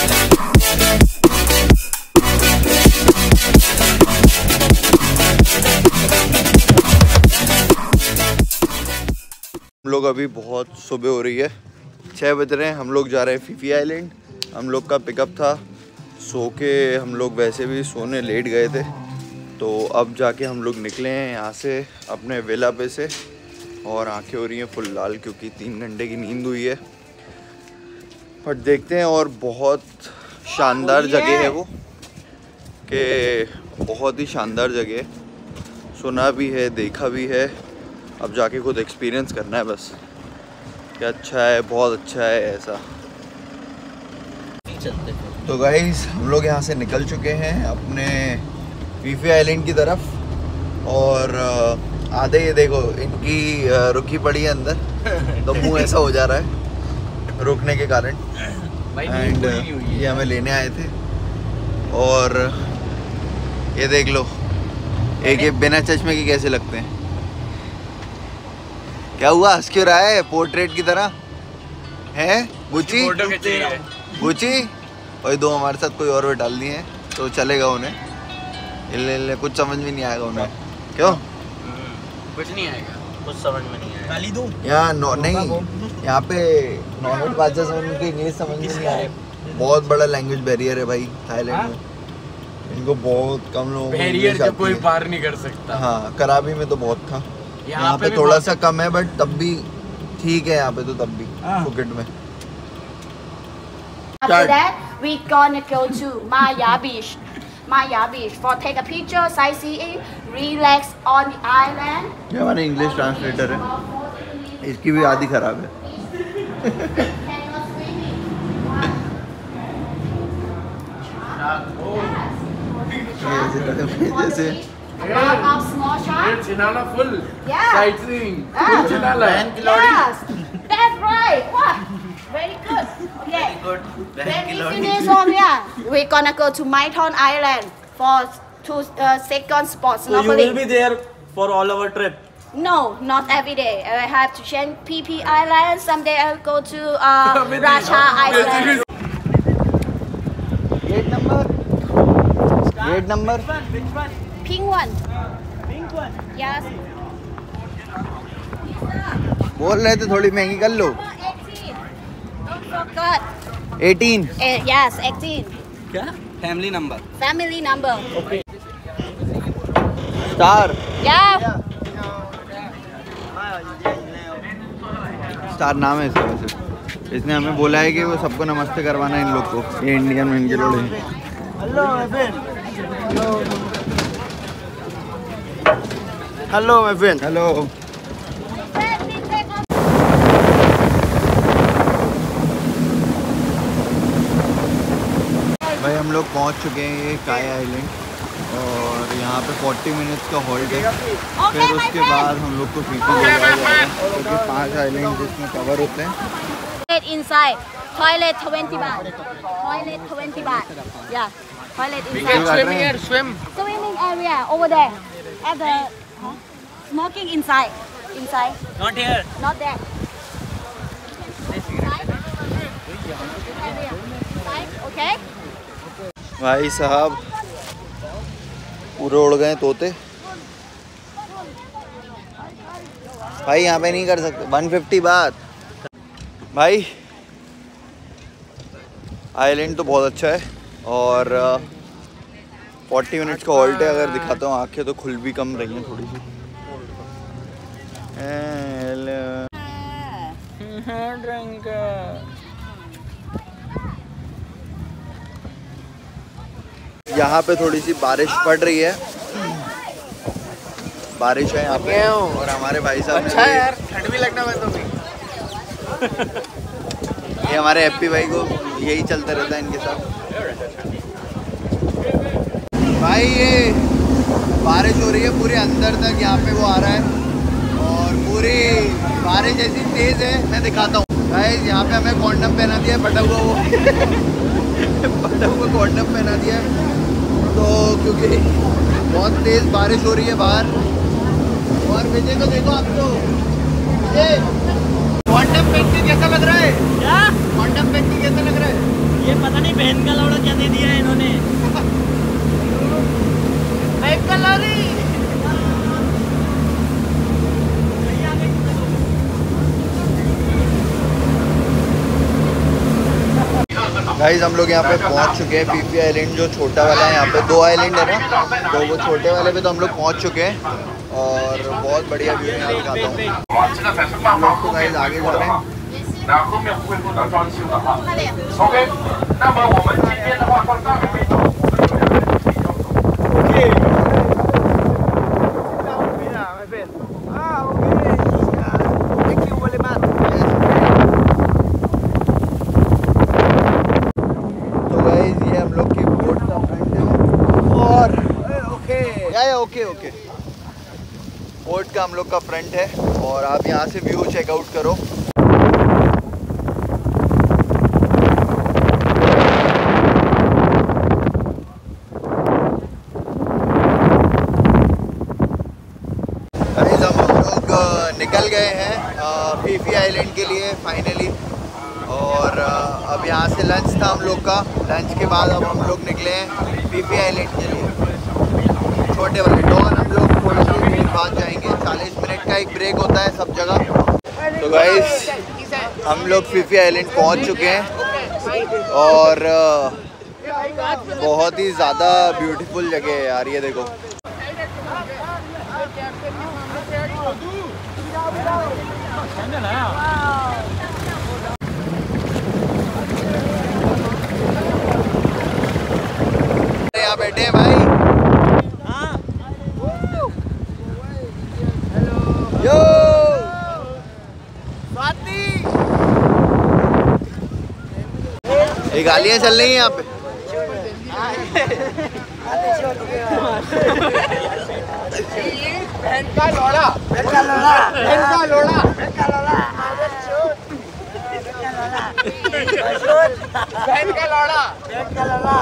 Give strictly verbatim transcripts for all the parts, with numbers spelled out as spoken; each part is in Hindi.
हम लोग अभी बहुत सुबह हो रही है, छः बज रहे हैं। हम लोग जा रहे हैं फीफी आइलैंड। हम लोग का पिकअप था, सो के हम लोग वैसे भी सोने लेट गए थे, तो अब जाके हम लोग निकले हैं यहाँ से अपने विला पे से। और आंखें हो रही हैं फुल लाल क्योंकि तीन घंटे की नींद हुई है। बट देखते हैं, और बहुत शानदार जगह है वो, कि बहुत ही शानदार जगह है, सुना भी है देखा भी है। अब जाके खुद एक्सपीरियंस करना है बस, कि अच्छा है, बहुत अच्छा है ऐसा। तो गाइस हम लोग यहाँ से निकल चुके हैं अपने फीफी आइलैंड की तरफ। और आधे ये देखो इनकी रुकी पड़ी है अंदर, तो मुंह ऐसा हो जा रहा है रुकने के कारण। एंड ये हमें लेने आए थे। और ये देख लो, एक ये बिना चश्मे के कैसे लगते हैं। क्या हुआ, हंस क्यों रहा है पोर्ट्रेट की तरह है? गुची गुची और दो हमारे साथ कोई और भी डाल दिए हैं, तो चलेगा उन्हें। इल्ले इल्ले कुछ समझ में नहीं आएगा उन्हें। क्यों? कुछ नहीं आएगा, कुछ समझ में नहीं आएगा। गाली दूं? यहाँ नहीं, यहाँ पे नॉर्मल भाषा समझ में, इंग्लिश समझ में नहीं आए। बहुत बड़ा लैंग्वेज बैरियर है भाई थाईलैंड में। इनको बहुत कम लोगों को बैरियर जो कोई पार नहीं कर सकता। हाँ, कराबी में तो बहुत था, यहाँ पे थोड़ा सा कम है, बट तब भी ठीक है यहाँ पे, तो तब भी फुकेट में। After that, we gonna go to Maya Beach. Maya Beach for take a picture, sightseeing, relax on the island. ये हमारे इंग्लिश ट्रांसलेटर है, इसकी भी आधी खराब है। जैसे Lot of small sharks. Chinala full. Yeah. Sightseeing. Ah. Full Chinala. Yes, that's right. What? Very good. Okay. Very good. When we finish from here, we're gonna go to Maiton Island for two uh, second spots. So you will be there for all our trip? No, not every day. I have to change P P Island. Someday I'll go to uh, Racha Island. Gate number gate number Which one? Pink one. Pink one. Yes. बोल रहे थे थोड़ी महंगी कर लो। eighteen. Don't forget. eighteen. Uh, yes, eighteen. क्या? Family number. Family number. Okay. Star Yeah. Star नाम है इसका वैसे। इसने हमें बोला है कि वो सबको नमस्ते करवाना है इन लोग को। ये इंडियन में इनके लोग हैं। Hello, my friend. Hello. Hello, my friend. Hello. भाई हम लोग पहुंच चुके हैं ये काया आइलैंड, और यहाँ पे चालीस मिनट्स का हॉल्ट है। फिर उसके बाद हम लोग को फीफी ले जाएगा, क्योंकि पांच आइलैंड जिसमें कवर होते हैं। Inside. Toilet twenty baht. Toilet twenty baht. Yeah. Toilet We inside. can swim here, swim. Swimming area over there. At the huh? Smoking inside. Inside. Not here. Not there. Inside. Area. Inside. Okay. भाई साहब पूरे उड़ गए तोते। भाई यहाँ पे नहीं कर सकते। एक सौ पचास बात। भाई आइलैंड तो बहुत अच्छा है, और चालीस मिनट्स का हॉल्ट है। अगर दिखाता हूँ, आंखें तो खुल भी कम रही हैं थोड़ी सी। यहाँ पे थोड़ी सी बारिश पड़ रही है, बारिश है यहाँ पे। और हमारे भाई साहब अच्छा है यार, ठंड भी लगना मैं तो भी। ये हमारे हैप्पी भाई को यही चलता रहता है इनके साथ। भाई ये बारिश हो रही है पूरे अंदर तक, यहाँ पे वो आ रहा है, और पूरी बारिश ऐसी तेज है, मैं दिखाता हूँ। भाई यहाँ पे हमें कॉन्डम पहना दिया है, फटा हुआ वो फटा हुआ कॉन्डम पहना दिया है, तो क्योंकि बहुत तेज बारिश हो रही है बाहर। और विजय को देखो आप तो, ये कॉन्डम पहन के कैसा लग रहा है? क्या कॉन्डम पहन के कैसा लग रहा है? ये पता नहीं बहन का लौड़ा क्या दे दिया है इन्होंने। बहन का लौड़ी। गाइस हम लोग यहाँ पे पहुँच चुके हैं। फीफी आइलैंड जो छोटा वाला है, यहाँ पे दो आइलैंड है ना, तो वो छोटे वाले पे तो हम लोग पहुँच चुके हैं और बहुत बढ़िया व्यू है। यहाँ दिखाता हूँ हम लोग तो गाइस आगे जा रहे हैं। 那后面不会做到装修的哈。OK， 那么我们这边的话，到大海北岛，我们有两个人比较多。OK。 तो गाइस ये हम लोग की बोट का फ्रंट है और ओके या ओके ओके बोट का हम लोग का फ्रंट है और आप यहाँ से व्यू चेकआउट करो। निकल गए हैं फीफी आइलैंड के लिए फाइनली और अब यहाँ से लंच था हम लोग का। लंच के बाद अब हम लोग निकले हैं फीफी आइलैंड के लिए। छोटे वाले डॉन हम लोग थोड़ी सी देर बाद जाएंगे। चालीस मिनट का एक ब्रेक होता है सब जगह। तो गाइस हम लोग फीफी आइलैंड पहुँच चुके हैं और बहुत ही ज़्यादा ब्यूटीफुल जगह है यार। ये देखो यहाँ बैठे हैं भाई। यो ये गालियाँ चल रही हैं यहाँ पे। बहन का लोड़ा, बहन का लोड़ा, बहन का लोड़ा, बहन का लोड़ा, बहन का लोड़ा, बहन का लोड़ा।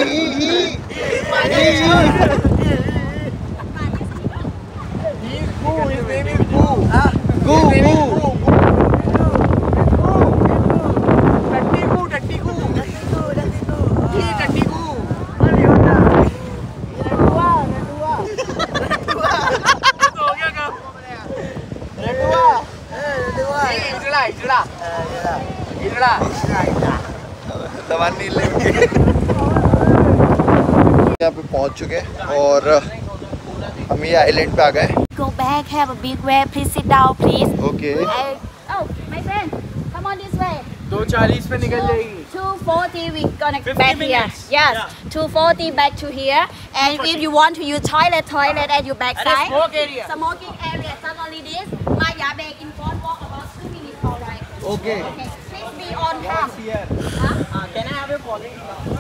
यहाँ पे पहुँच चुके हैं और हम ये आइलैंड पे आ गए। Go back, have a big wave. Please sit down, please. Okay. I, oh, my friend, come on this way. दो चालीस पे निकल जाएगी। two forty we gonna back here. Yes, two forty back to here. And if you want to use toilet, toilet at your backside. Smoke area. Smoking area. Not only this, Maya back in front walk about two minutes, alright. Okay. Okay. Please be on time. Huh? Can I have a calling?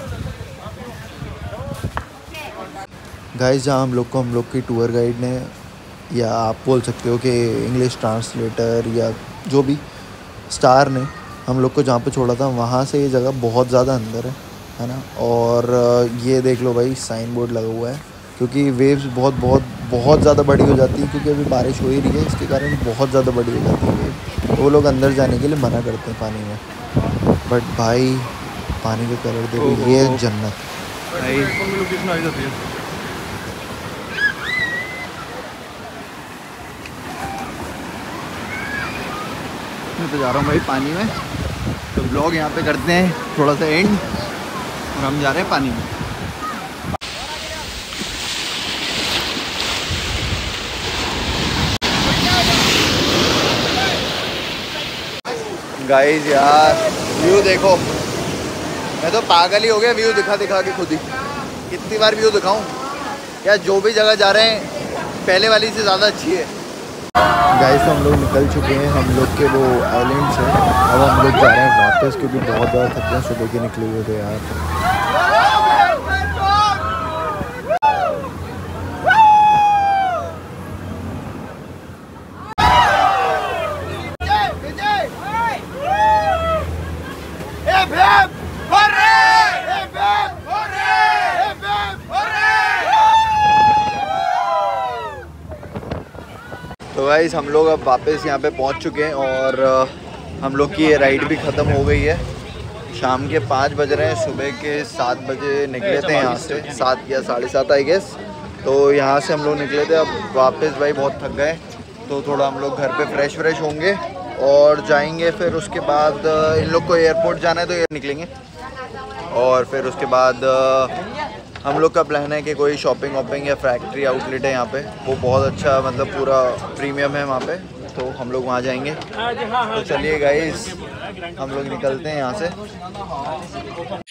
Guys जहाँ हम लोग को हम लोग की टूर गाइड ने या आप बोल सकते हो कि इंग्लिश ट्रांसलेटर या जो भी स्टार ने हम लोग को जहाँ पे छोड़ा था वहाँ से ये जगह बहुत ज़्यादा अंदर है है ना। और ये देख लो भाई साइन बोर्ड लगा हुआ है क्योंकि वेव्स बहुत बहुत बहुत ज़्यादा बड़ी हो जाती है क्योंकि अभी बारिश हो ही रही है। इसके कारण बहुत ज़्यादा बड़ी हो जाती है वेव। वो लोग अंदर जाने के लिए मना करते हैं पानी में। बट भाई पानी का कलर देखो, ये जन्नत भाई। मैं तो जा रहा हूँ भाई पानी में। तो ब्लॉग यहाँ पे करते हैं थोड़ा सा एंड और हम जा रहे हैं पानी में। गाइस यार व्यू देखो, मैं तो पागल ही हो गया व्यू दिखा दिखा के खुद ही। कितनी बार व्यू दिखाऊं क्या? जो भी जगह जा रहे हैं पहले वाली से ज़्यादा अच्छी है। गाइस हम लोग निकल चुके हैं हम लोग के वो आइलैंड से। अब हम लोग जा रहे हैं वापस क्योंकि बहुत ज़्यादा थके हैं, सुबह के निकले हुए थे यार। तो गाइस हम लोग अब वापस यहाँ पे पहुँच चुके हैं और हम लोग की ये राइड भी ख़त्म हो गई है। शाम के पाँच बज रहे हैं, सुबह के सात बजे निकले थे यहाँ से, सात या साढ़े सात आई गेस। तो यहाँ से हम लोग निकले थे, अब वापस भाई बहुत थक गए तो थोड़ा हम लोग घर पे फ्रेश व्रेश होंगे और जाएंगे। फिर उसके बाद इन लोग को एयरपोर्ट जाना है तो ये निकलेंगे और फिर उसके बाद हम लोग का प्लान है कि कोई शॉपिंग वॉपिंग या फैक्ट्री आउटलेट है यहाँ पे, वो बहुत अच्छा मतलब पूरा प्रीमियम है वहाँ पे, तो हम लोग वहाँ जाएंगे। तो चलिए गाइस हम लोग निकलते हैं यहाँ से।